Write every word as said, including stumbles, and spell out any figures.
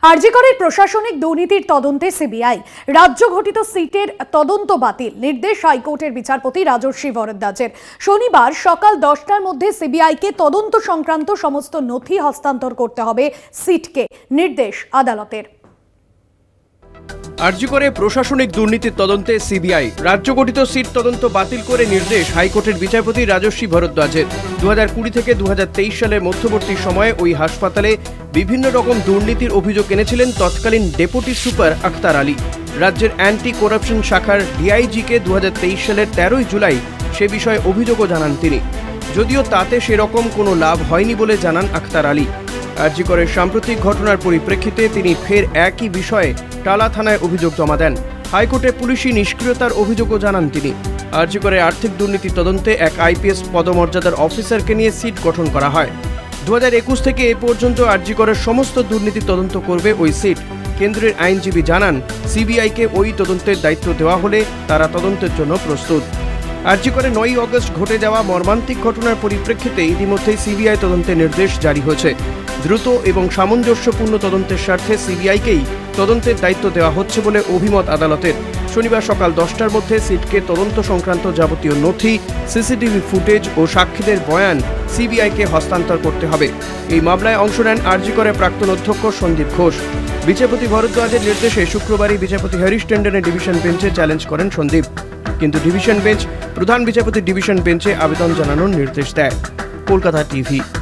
আরজিকরের প্রশাসনিক দুর্নীতির তদন্তে সিবিআই, রাজ্য ঘটিত সিটের তদন্ত বাতিল, নির্দেশ হাইকোর্টের বিচারপতি রাজর্ষি ভরদ্বাজের। শনিবার সকাল দশটার মধ্যে সিবিআইকে তদন্ত সংক্রান্ত সমস্ত নথি হস্তান্তর করতে হবে সিটকে, নির্দেশ আদালতের। আরজিকরে প্রশাসনিক দুর্নীতির তদন্তে সিবিআই, রাজ্য গঠিত সিট তদন্ত বাতিল করে নির্দেশ হাইকোর্টের বিচারপতি রাজর্ষি ভরদ্বাজের। দু হাজার কুড়ি থেকে দু হাজার তেইশ সালের মধ্যবর্তী সময়ে ওই হাসপাতালে বিভিন্ন রকম দুর্নীতির অভিযোগ এনেছিলেন তৎকালীন ডেপুটি সুপার আখতার আলী। রাজ্যের অ্যান্টি করাপশন শাখার ডিআইজিকে দু হাজার তেইশ সালের তেরোই জুলাই সে বিষয়ে অভিযোগও জানান তিনি, যদিও তাতে সেরকম কোনো লাভ হয়নি বলে জানান আখতার আলী। আরজিকরের সাম্প্রতিক ঘটনার পরিপ্রেক্ষিতে তিনি ফের একই বিষয়ে টালা থানায় অভিযোগ জমা দেন। হাইকোর্টে পুলিশি নিষ্ক্রিয়তার অভিযোগও জানান তিনি। আরজিকরে আর্থিক দুর্নীতি তদন্তে এক আইপিএস পদমর্যাদার অফিসারকে নিয়ে সিট গঠন করা হয়। দু হাজার একুশ থেকে এ পর্যন্ত আরজিকরের সমস্ত দুর্নীতি তদন্ত করবে ওই সিট। কেন্দ্রের আইনজীবী জানান, সিবিআইকে ওই তদন্তের দায়িত্ব দেওয়া হলে তারা তদন্তের জন্য প্রস্তুত। আরজিকরে নয়ই আগস্ট ঘটে যাওয়া মর্মান্তিক ঘটনার পরিপ্রেক্ষিতে ইতিমধ্যেই সিবিআই তদন্তের নির্দেশ জারি হয়েছে। দ্রুত এবং সামঞ্জস্যপূর্ণ তদন্তের স্বার্থে সিবিআইকেই তদন্তের দায়িত্ব দেওয়া হচ্ছে বলে অভিমত আদালতের। শনিবার সকাল দশটার মধ্যে সিটকে তদন্ত সংক্রান্ত যাবতীয় নথি, সিসিটিভি ফুটেজ ও সাক্ষীদের বয়ান সিবিআইকে হস্তান্তর করতে হবে। এই মামলায় অংশ নেন আরজিকরের প্রাক্তন অধ্যক্ষ সন্দীপ ঘোষ। বিচারপতি ভরদ্বাজের নির্দেশে শুক্রবারই বিচারপতি হরিশ টেন্ডনের ডিভিশন বেঞ্চে চ্যালেঞ্জ করেন সন্দীপ, কিন্তু ডিভিশন বেঞ্চ প্রধান বিচারপতির ডিভিশন বেঞ্চে আবেদন জানানোর নির্দেশ দেয়। কলকাতা টিভি।